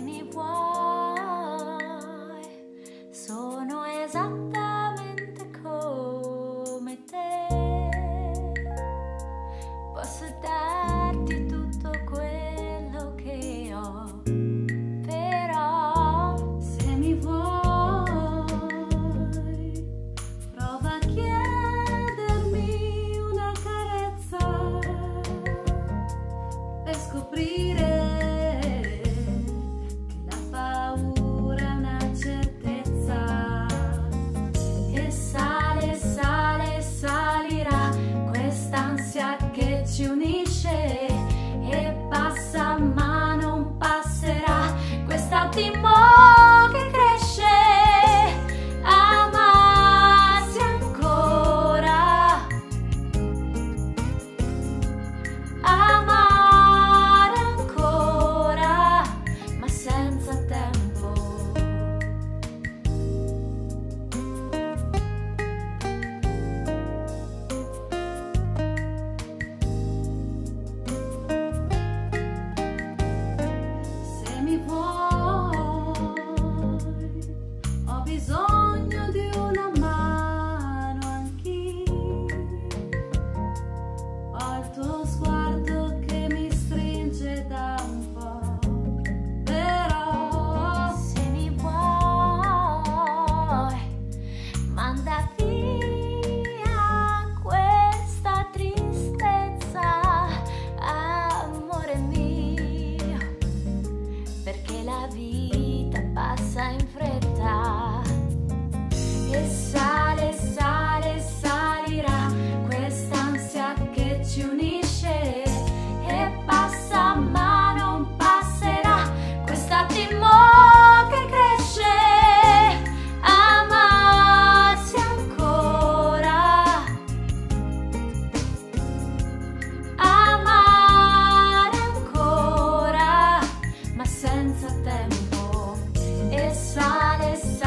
mi vuoi, sono esattamente come te. Posso darti tutto quello che ho, però se mi vuoi, prova a chiedermi una carezza per scoprire che la paura è una certezza, e sale, sale, salirà quest'ansia che ci unisce, e passa ma non passerà quest'attimo che cresce. Amarsi ancora, amare ancora, ma senza tempo. Se mi vuoi, ho bisogno di una mano anch'io, ho il tuo sguardo che mi stringe da un po', però se mi vuoi, manda via questa tristezza, amore mio, perché la vita passa in fretta, e sale, sale, salirà quest'ansia che ci unisce, e passa ma non passerà quest'attimo che cresce. Amarsi ancora, amare ancora, ma senza tempo, e sale,